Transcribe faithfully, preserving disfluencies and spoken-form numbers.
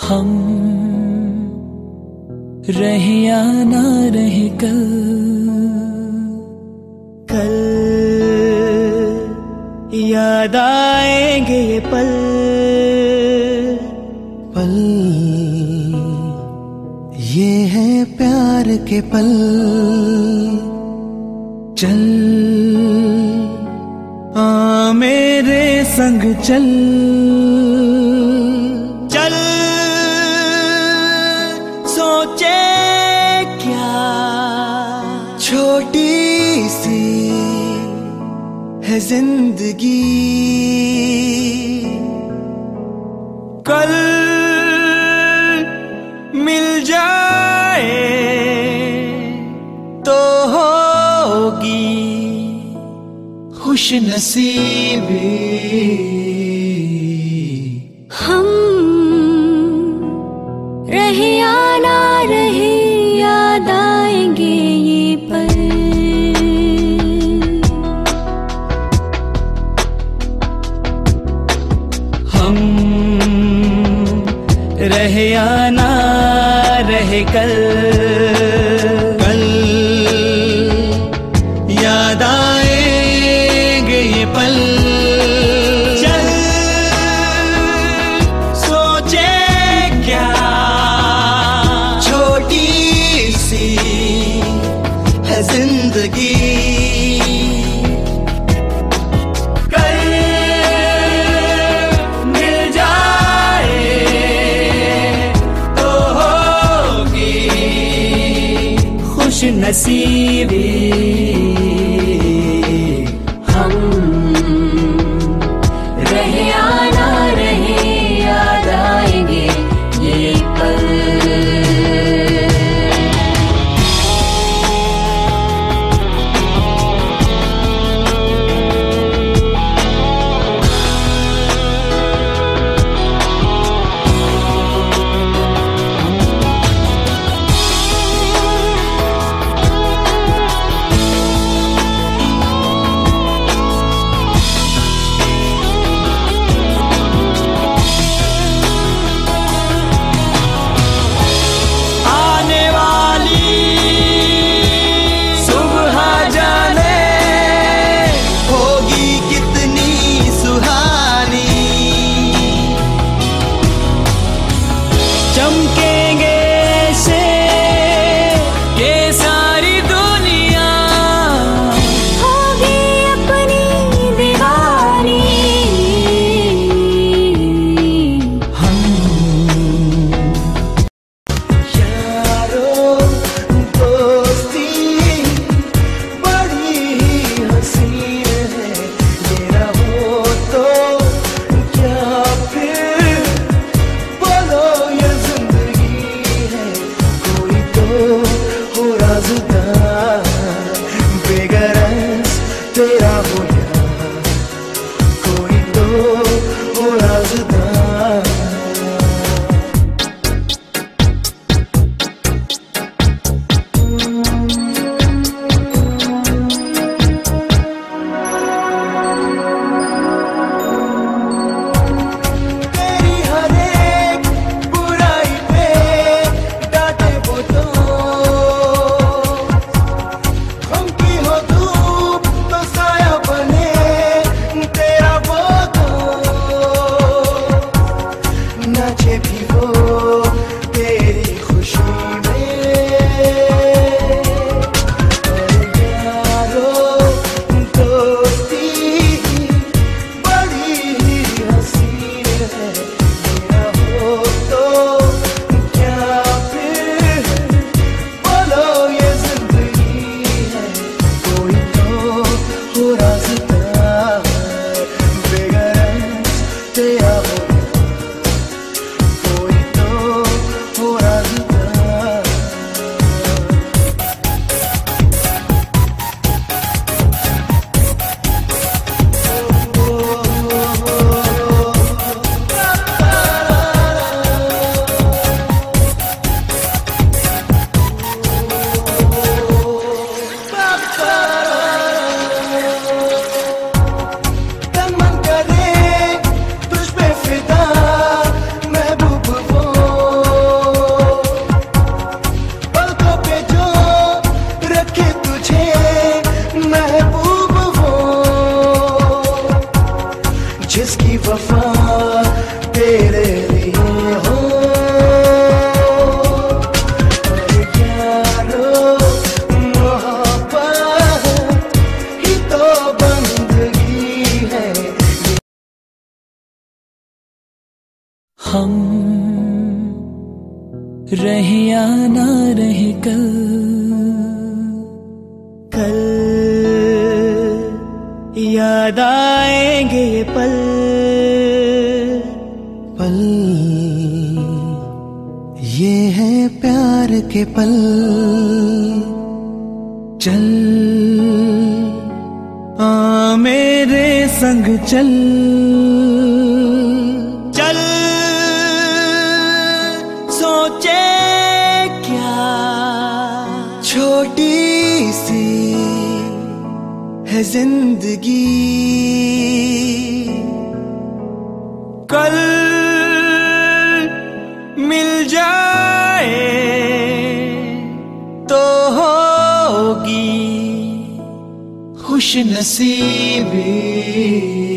हम रहे या ना रहे कल, कल याद आएंगे ये पल, पल ये है प्यार के पल। चल आ मेरे संग चल, चल सोचे क्या छोटी सी है जिंदगी, कल मिल जाए तो होगी खुश नसीबी। हम रहे या ना रहे याद आएंगे ये पल, हम रहे या ना रहे कल, कल याद आएंगे ये पल। चल सोचे क्या छोटी सी है जिंदगी, कल मिल जाए तो होगी खुश नसीबी। हम रहे या ना रहे याद आएंगे ये पल। तेरे लिए हो। और यारो मोहब्बत ही तो बंदगी है। हम रहे या ना रहे कल, कल याद आएंगे ये पल पल, ये है प्यार के पल। चल आ मेरे संग चल, चल सोचे क्या छोटी सी है जिंदगी। कल मिल जाए तो होगी खुश नसीबी।